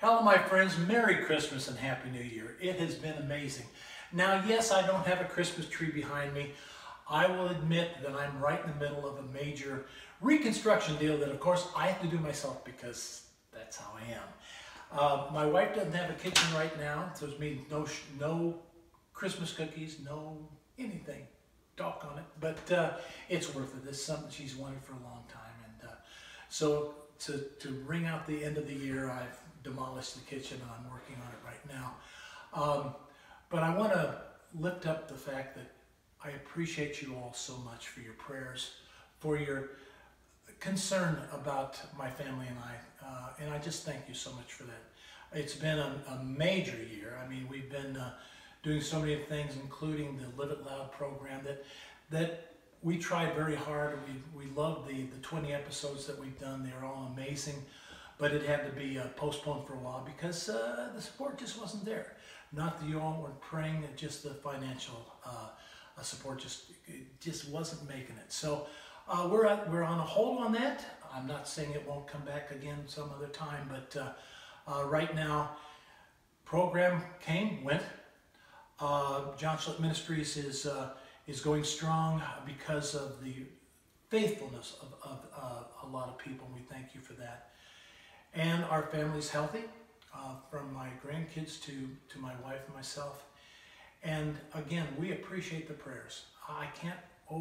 Hello, my friends. Merry Christmas and Happy New Year. It has been amazing. Now, yes, I don't have a Christmas tree behind me. I will admit that I'm right in the middle of a major reconstruction deal that, of course, I have to do myself because that's how I am. My wife doesn't have a kitchen right now, so it means no Christmas cookies, no anything. Talk on it, but it's worth it. It's something she's wanted for a long time, and so to ring out the end of the year, I've demolished the kitchen and I'm working on it right now. But I want to lift up the fact that I appreciate you all so much for your prayers, for your concern about my family and I just thank you so much for that. It's been a major year. I mean, we've been doing so many things, including the Live It Loud program that we tried very hard. We loved the 20 episodes that we've done. They're all amazing, but it had to be postponed for a while because the support just wasn't there. Not that you all weren't praying, just the financial support just wasn't making it. So we're on a hold on that. I'm not saying it won't come back again some other time, but right now, program went. John Schlitt Ministries is going strong because of the faithfulness of a lot of people. We thank you for that. And our family's healthy, from my grandkids to my wife and myself. And again, we appreciate the prayers. I can't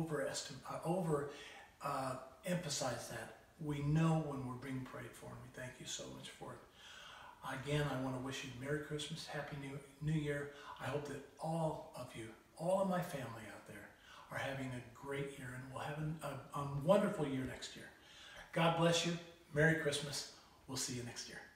emphasize that. We know when we're being prayed for, and we thank you so much for it. Again, I want to wish you Merry Christmas, Happy New Year. I hope that all of you, all of my family out there, are having a great year and will have a wonderful year next year. God bless you. Merry Christmas. We'll see you next year.